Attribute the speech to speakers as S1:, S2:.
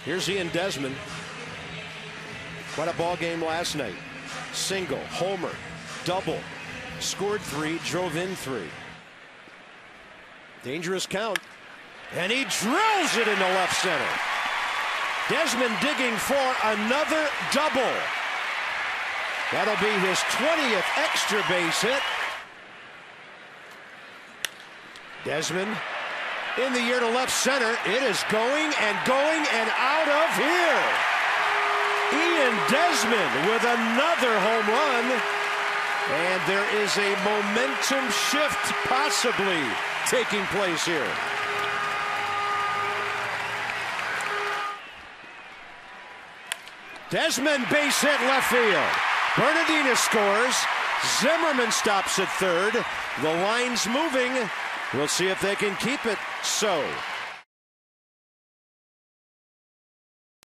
S1: Here's Ian Desmond. Quite a ball game last night. Single, homer, double, scored 3, drove in 3. Dangerous count, and he drills it into left center. Desmond digging for another double. That'll be his 20th extra base hit. Desmond in the air to left center. It is going and out of here. Ian Desmond with another home run. And there is a momentum shift possibly taking place here. Desmond base hit left field. Bernardina scores. Zimmerman stops at third. The line's moving. We'll see if they can keep it so.